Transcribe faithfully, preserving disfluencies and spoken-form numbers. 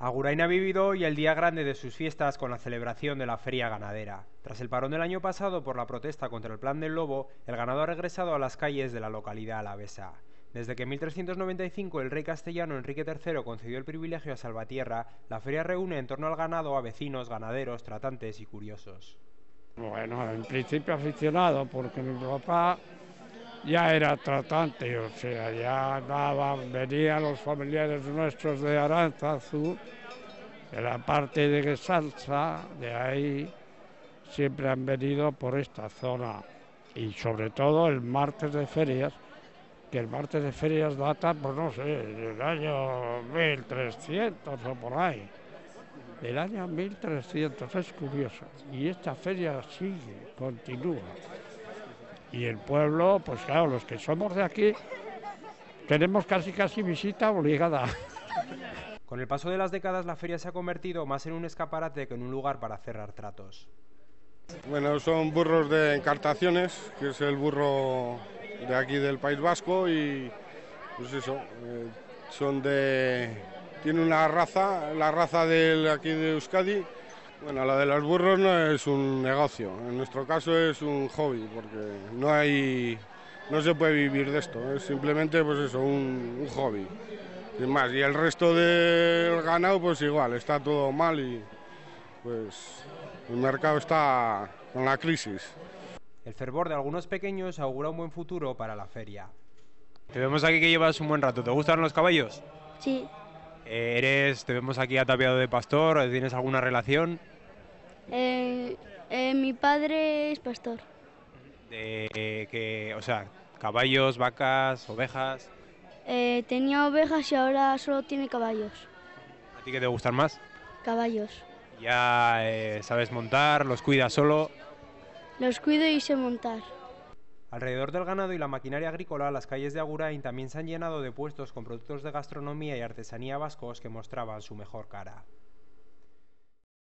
Agurain ha vivido hoy el día grande de sus fiestas con la celebración de la feria ganadera. Tras el parón del año pasado por la protesta contra el Plan del Lobo, el ganado ha regresado a las calles de la localidad alavesa. Desde que en mil trescientos noventa y cinco el rey castellano Enrique tercero concedió el privilegio a Salvatierra, la feria reúne en torno al ganado a vecinos, ganaderos, tratantes y curiosos. Bueno, en principio aficionado, porque mi papá ya era tratante, o sea, ya daban, venían los familiares nuestros de Aránzazu, de la parte de Salsa, de ahí siempre han venido por esta zona. Y sobre todo el martes de ferias, que el martes de ferias data, pues no sé, del año mil trescientos o por ahí. Del año mil trescientos, es curioso. Y esta feria sigue, continúa. Y el pueblo, pues claro, los que somos de aquí, tenemos casi casi visita obligada. Con el paso de las décadas, la feria se ha convertido más en un escaparate que en un lugar para cerrar tratos. Bueno, son burros de encartaciones, que es el burro de aquí del País Vasco, y pues eso, eh, son de... tiene una raza, la raza de aquí de Euskadi. Bueno, la de los burros no es un negocio, en nuestro caso es un hobby, porque no hay, no se puede vivir de esto, es simplemente pues eso, un, un hobby, sin más. Y el resto del ganado pues igual, está todo mal y pues el mercado está con la crisis. El fervor de algunos pequeños augura un buen futuro para la feria. Te vemos aquí que llevas un buen rato, ¿te gustan los caballos? Sí. Eres, te vemos aquí ataviado de pastor, ¿tienes alguna relación? Eh, eh, mi padre es pastor. De que, o sea, caballos, vacas, ovejas. Eh, tenía ovejas y ahora solo tiene caballos. ¿A ti qué te gustan más? Caballos. Ya eh, sabes montar, los cuidas solo. Los cuido y sé montar. Alrededor del ganado y la maquinaria agrícola, las calles de Agurain también se han llenado de puestos con productos de gastronomía y artesanía vascos que mostraban su mejor cara.